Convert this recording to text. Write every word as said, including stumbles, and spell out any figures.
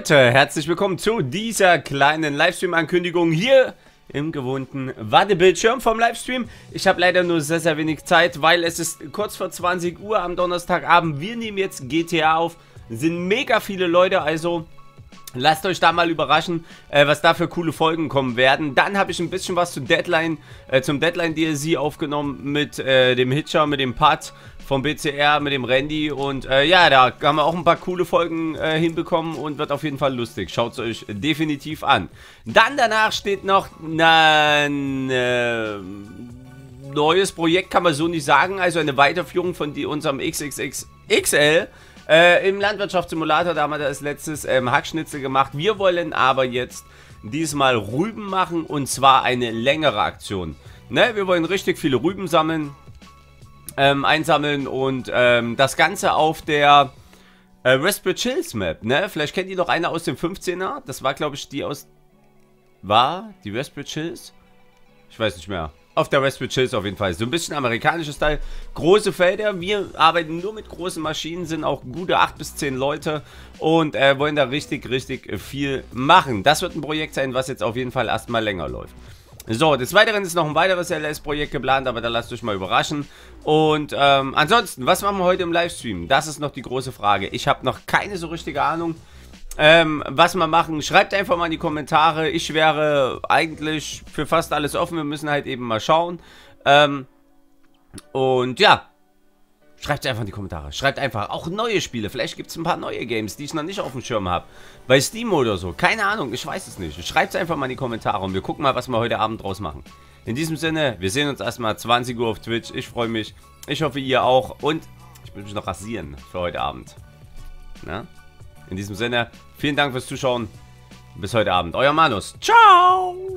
Leute, herzlich willkommen zu dieser kleinen Livestream-Ankündigung hier im gewohnten Wartebildschirm vom Livestream. Ich habe leider nur sehr, sehr wenig Zeit, weil es ist kurz vor zwanzig Uhr am Donnerstagabend. Wir nehmen jetzt G T A auf, sind mega viele Leute, also lasst euch da mal überraschen, äh, was da für coole Folgen kommen werden. Dann habe ich ein bisschen was zu Deadline, äh, zum Deadline-D L C aufgenommen mit äh, dem Hitcher, mit dem Pat vom B C R, mit dem Randy. Und äh, ja, da haben wir auch ein paar coole Folgen äh, hinbekommen und wird auf jeden Fall lustig. Schaut es euch definitiv an. Dann danach steht noch ein äh, neues Projekt, kann man so nicht sagen. Also eine Weiterführung von die, unserem X X X X L. Äh, im Landwirtschaftssimulator, da haben wir das letztes ähm, Hackschnitzel gemacht. Wir wollen aber jetzt diesmal Rüben machen und zwar eine längere Aktion. Ne? Wir wollen richtig viele Rüben sammeln, ähm, einsammeln und ähm, das Ganze auf der äh, Raspberry Chills Map. Ne? Vielleicht kennt ihr noch eine aus dem fünfzehner. Das war, glaube ich, die aus... War die Raspberry Chills? Ich weiß nicht mehr. Auf der Raspberry Chills auf jeden Fall. So ein bisschen amerikanisches Teil. Große Felder. Wir arbeiten nur mit großen Maschinen. Sind auch gute acht bis zehn Leute. Und äh, wollen da richtig, richtig viel machen. Das wird ein Projekt sein, was jetzt auf jeden Fall erstmal länger läuft. So, des Weiteren ist noch ein weiteres L S-Projekt geplant. Aber da lasst euch mal überraschen. Und ähm, ansonsten, was machen wir heute im Livestream? Das ist noch die große Frage. Ich habe noch keine so richtige Ahnung. Ähm, was wir machen, schreibt einfach mal in die Kommentare. Ich wäre eigentlich für fast alles offen. Wir müssen halt eben mal schauen. Ähm, und ja, schreibt einfach in die Kommentare. Schreibt einfach auch neue Spiele. Vielleicht gibt es ein paar neue Games, die ich noch nicht auf dem Schirm habe. Bei Steam oder so. Keine Ahnung, ich weiß es nicht. Schreibt es einfach mal in die Kommentare und wir gucken mal, was wir heute Abend draus machen. In diesem Sinne, wir sehen uns erstmal zwanzig Uhr auf Twitch. Ich freue mich. Ich hoffe, ihr auch. Und ich will mich noch rasieren für heute Abend. Na? In diesem Sinne, vielen Dank fürs Zuschauen. Bis heute Abend. Euer Manus. Ciao!